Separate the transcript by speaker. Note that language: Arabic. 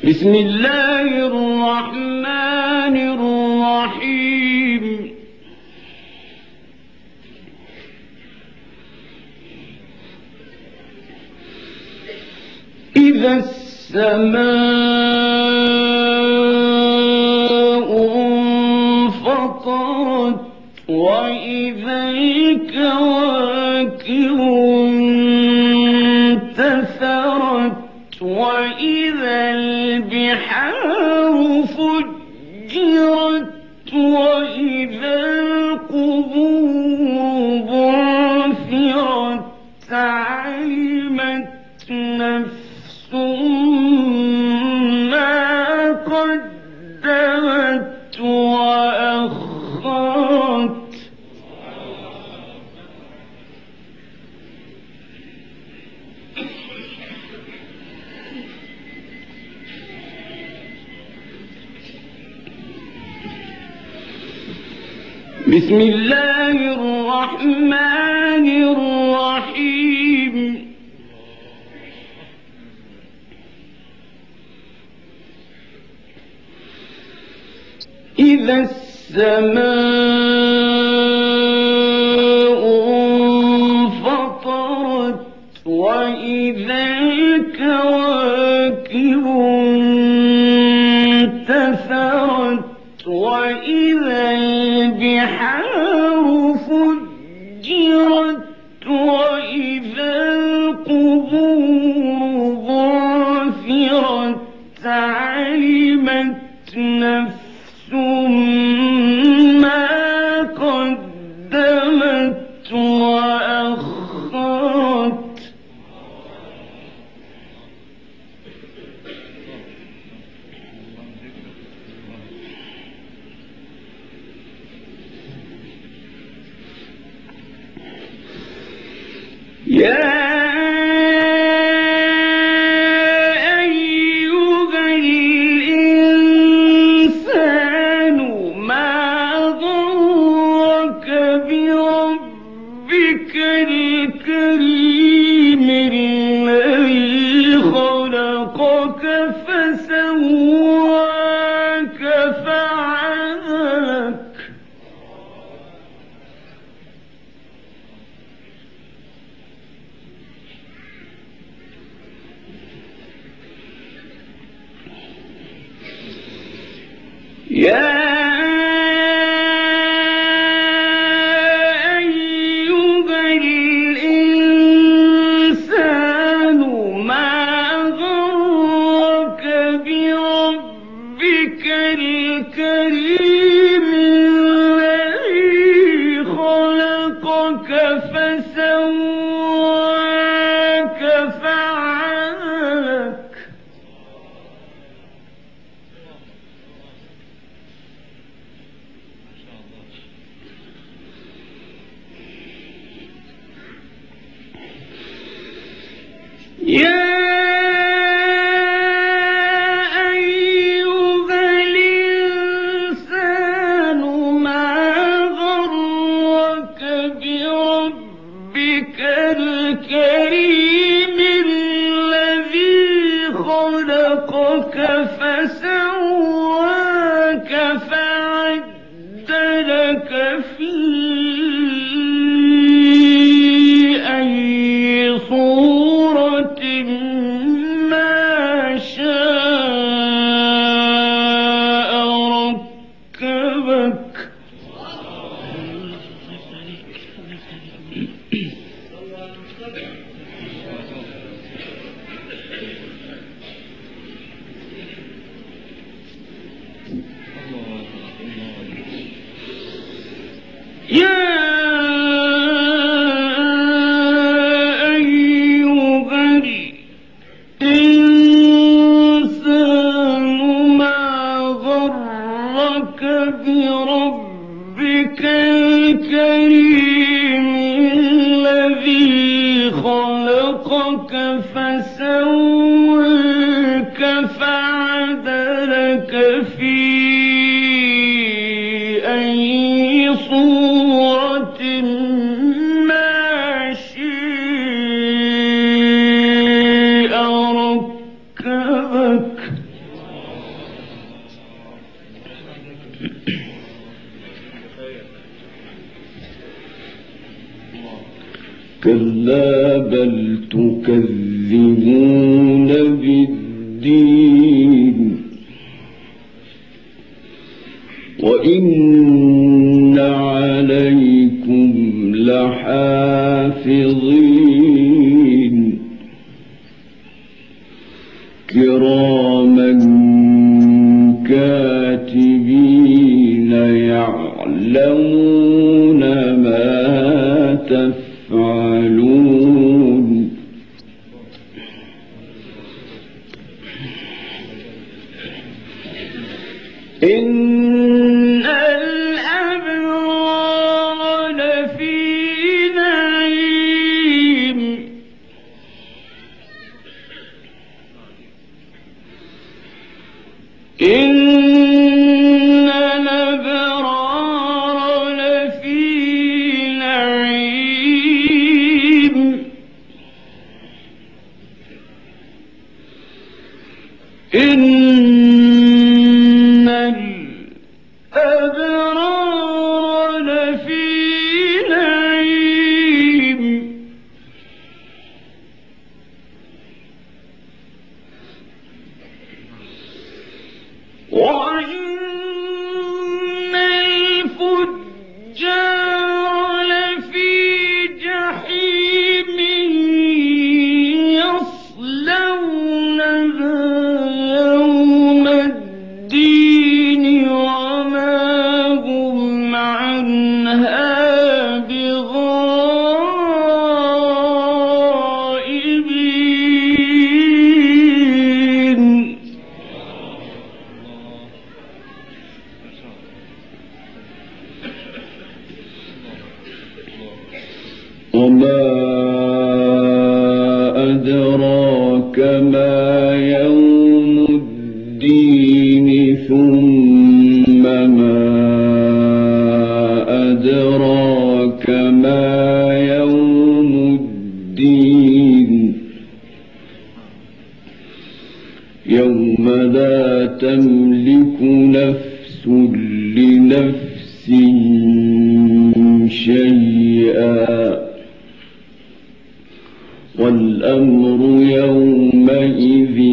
Speaker 1: بسم الله الرحمن الرحيم. إذا السماء انفطرت وإذا الكواكب انتثرت وإذا البحار فجرت وإذا القبور بعثرت علمت نفس ما قدمت وأخرت. بسم الله الرحمن الرحيم. إذا السماء انفطرت وإذا الكواكب انتثرت وإذا البحار فجرت وإذا القبور بعثرت علمت نفس ما قدمت وأخرت. يا أيها الإنسان ما غرك بربك الكريم الذي خلقك فسواك فعدلك. يا أيها الإنسان ما غرك بربك الكريم الذي خلقك فسواك فعدلك. يا أيها الإنسان ما غرك بربك الكريم الذي خلقك فسواك فعدلك في أي صورة ما شاء ركبك. يا بربك الكريم الذي خلقك فسواك فعدلك في أي صورة ما شاء ركبك. كلا بل تكذبون بالدين وإن عليكم لحافظين كراما كاتبين يعلمون ما تفعلون إن الأبرار لفي نعيم إن الأبرار لفي نعيم إن الأبرار لفي نعيم وإن الفجار لفي جحيم يصلونها يوم الدين وما هم عنها بغائبين وما أدراك ما يوم الدين ثم ما أدراك ما يوم الدين يوم لا تملك نفس لنفس شيئا والأمر يومئذ